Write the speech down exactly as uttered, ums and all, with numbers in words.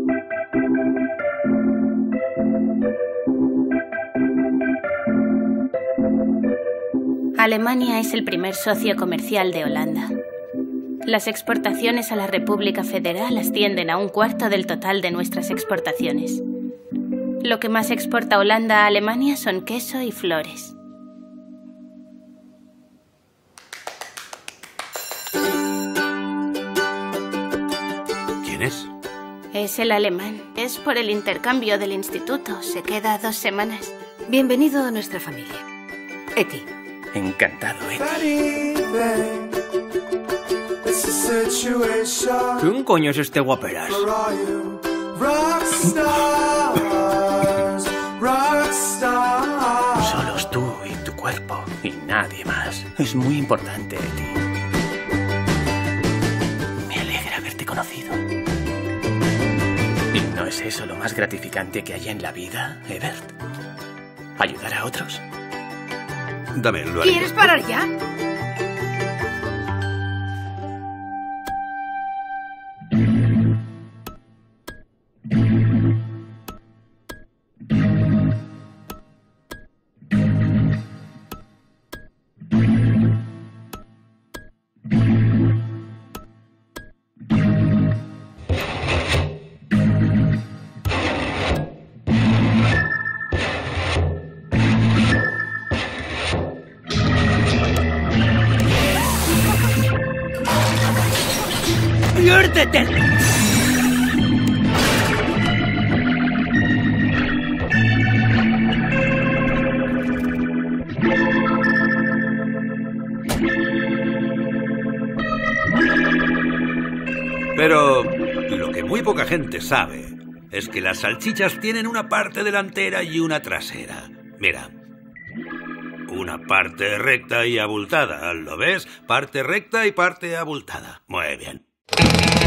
Alemania es el primer socio comercial de Holanda. Las exportaciones a la República Federal ascienden a un cuarto del total de nuestras exportaciones. Lo que más exporta Holanda a Alemania son queso y flores. ¿Quién es? Es el alemán. Es por el intercambio del instituto. Se queda dos semamas. Bienvenido a nuestra familia. Eti. Encantado, Eti. ¿Quién coño es este guaperas? Solos tú y tu cuerpo y nadie más. Es muy importante, Eti. Me alegra haberte conocido. ¿Y no es eso lo más gratificante que hay en la vida, Ebert? ¿Ayudar a otros? Dame, lo haré. ¿Quieres parar ya? ¡Piérdete! Pero lo que muy poca gente sabe es que las salchichas tienen una parte delantera y una trasera. Mira. Una parte recta y abultada, ¿lo ves? Parte recta y parte abultada. Muy bien.